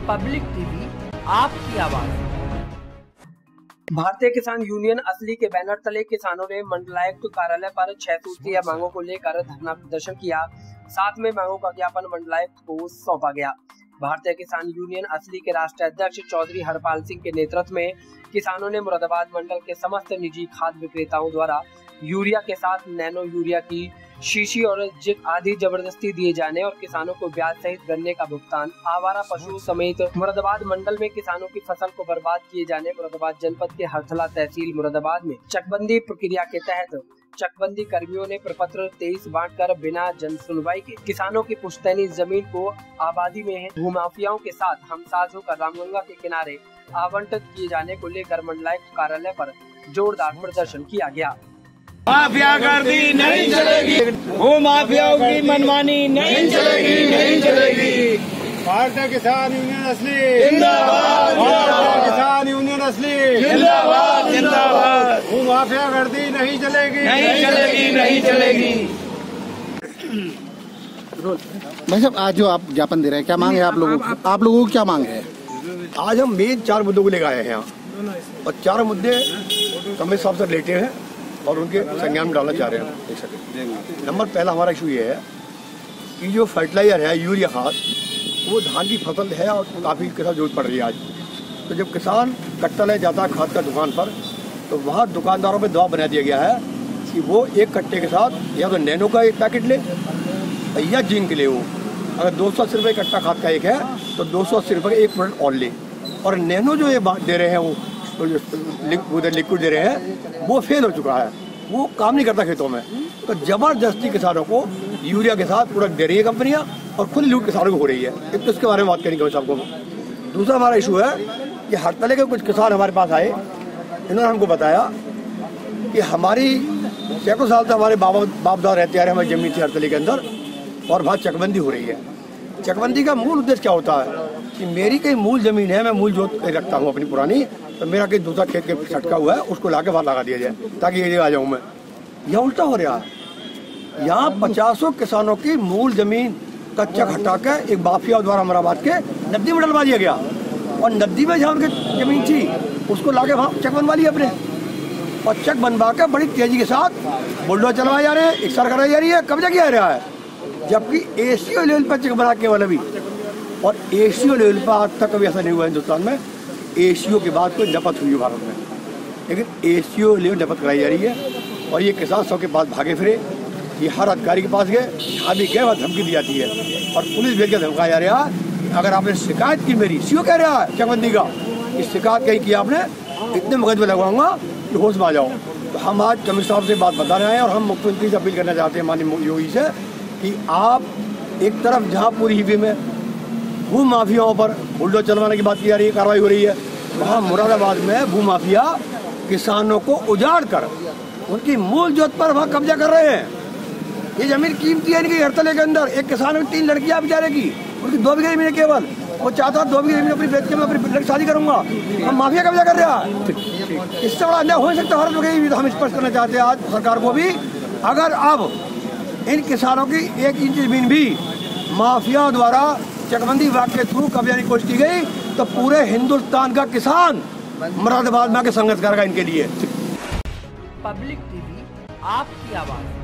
Public TV, आपकी आवाज। भारतीय किसान यूनियन असली के बैनर तले किसानों ने मंडलायुक्त कार्यालय पर 6 सूत्रीय मांगों को लेकर धरना प्रदर्शन किया। साथ में मांगों का ज्ञापन मंडलायुक्त को सौंपा गया। भारतीय किसान यूनियन असली के राष्ट्रीय अध्यक्ष चौधरी हरपाल सिंह के नेतृत्व में किसानों ने मुरादाबाद मंडल के समस्त निजी खाद विक्रेताओं द्वारा यूरिया के साथ नैनो यूरिया की शीशी और जिंक आदि जबरदस्ती दिए जाने और किसानों को ब्याज सहित गन्ने का भुगतान, आवारा पशु समेत मुरादाबाद मंडल में किसानों की फसल को बर्बाद किए जाने, मुरादाबाद जनपद के हरथला तहसील मुरादाबाद में चकबंदी प्रक्रिया के तहत चकबंदी कर्मियों ने प्रपत्र 23 बांटकर बिना जन सुनवाई के किसानों की पुश्तैनी जमीन को आबादी में भूमाफियाओं के साथ हमसाज होकर रामगंगा के किनारे आवंटित किए जाने को लेकर मंडलायुक्त कार्यालय पर जोरदार प्रदर्शन किया गया। माफिया गर्दी नहीं चलेगी, वो माफियाओं की मनमानी नहीं चलेगी, नहीं चलेगी। भारतीय किसान यूनियन असली जिंदाबाद, भारतीय किसान यूनियन असली जिंदाबाद, जिंदाबाद। वो माफिया गर्दी नहीं चलेगी, नहीं चलेगी, नहीं चलेगी। भाई साहब, आज जो आप ज्ञापन दे रहे हैं, क्या मांग है आप लोगों को? आप लोगों को क्या मांग है? आज हम मेन 4 मुद्दों को लेकर आए हैं यहाँ, और 4 मुद्दे कमिश्नर साहब से रिलेटेड हैं और उनके संज्ञान में डालना चाह रहे हैं। नंबर पहला हमारा इशू ये है कि जो फर्टिलाइजर है, यूरिया खाद, वो धान की फसल है और काफ़ी किसान जरूरत पड़ रही है आज। तो जब किसान कट्टा ले जाता है खाद का दुकान पर, तो वहाँ दुकानदारों में दबाव बना दिया गया है कि वो एक कट्टे के साथ या तो नैनो का एक पैकेट ले या जिंक ले। वो अगर 280 रुपये कट्टा खाद का एक है तो 280 रुपये का एक प्रोडक्ट और ले। और नैनो जो ये दे रहे हैं, वो लिक्विड दे रहे हैं, वो फेल हो चुका है, वो काम नहीं करता खेतों में। तो जबरदस्ती किसानों को यूरिया के साथ प्रोडक्ट दे रही है कंपनियां, और खुद लूट किसानों को हो रही है। एक तो इसके बारे में बात करेंगे हम सबको। दूसरा हमारा इशू है कि हरतले के कुछ किसान हमारे पास आए, इन्होंने हमको बताया कि हमारी सैकड़ों साल से हमारे बाप दादा रहते आ रहे, हमारी जमीन थी हरतले के अंदर, और वहाँ चकबंदी हो रही है। चकबंदी का मूल उद्देश्य क्या होता है कि मेरी कहीं मूल जमीन है, मैं मूल जोत रखता हूँ अपनी पुरानी, तो मेरा कहीं दूसरा खेत के छटका हुआ है, उसको लाके बाहर लगा दिया जाए ताकि ये आ जाऊँ मैं। यह उल्टा हो रहा है। यहाँ 50 किसानों की मूल जमीन का चक हटा के एक माफिया द्वारा अमराबाद के नदी में डलवा दिया गया, और नदी में जहाँ उनकी जमीन थी उसको लाके वहाँ चक बनवा लिया अपने, और चक बनवा के बड़ी तेजी के साथ बुलडोजर चलवाए जा रहे हैं, एक कराई जा रही है, कब्जा किया जा रहा है। जबकि एसीओ लेवल पर चक बना केवल अभी, और एसीओ लेवल पर आज तक कभी ऐसा नहीं हुआ हिंदुस्तान में। एसीओ के बाद कोई नपत हुई है भारत में, लेकिन एसीओ लेवल नपत कराई जा रही है। और ये किसान सबके पास भागे फिरे, ये हर अधिकारी के पास गए, जहाँ भी गए वहाँ धमकी दी जाती है, और पुलिस भेज के धमकाया जा रहा है कि अगर आपने शिकायत की, मेरी सीओ कह रहा है चकबंदी का, कि शिकायत कहीं की आपने, इतने मुकदमे लगवाऊंगा कि होश में आ जाओ। तो हम आज कमिश्नर साहब से बात बता रहे हैं, और हम मुख्यमंत्री से अपील करना चाहते हैं माननीय योगी से कि आप एक तरफ जहाँ पूरी यूपी में भू माफियाओं पर बुलडोजर चलवाने की बात की जा रही है, कार्रवाई हो रही है, वहाँ मुरादाबाद में भू माफिया किसानों को उजाड़ कर उनकी मूल जोत पर वहाँ कब्जा कर रहे हैं। ये जमीन कीमती है इनकी हरतले के अंदर। एक किसान में 3 लड़कियां बेचारे की, उनकी 2 बीघे जमीन है केवल, वो चाहता 2 बीघे जमीन अपनी बेच के मैं अपनी लड़की शादी करूंगा, हम माफिया कब्जा कर रहा है। इससे बड़ा अन्याय हो सकता भारत में, तो हम स्पष्ट करना चाहते हैं आज सरकार को भी, अगर अब इन किसानों की 1 इंच जमीन भी माफिया द्वारा चकबंदी विभाग के थ्रू कब्जा की कोशिश की गई, तो पूरे हिंदुस्तान का किसान मुरादाबाद में आके संघर्ष करेगा इनके लिए। पब्लिक टीवी, आपकी आवाज।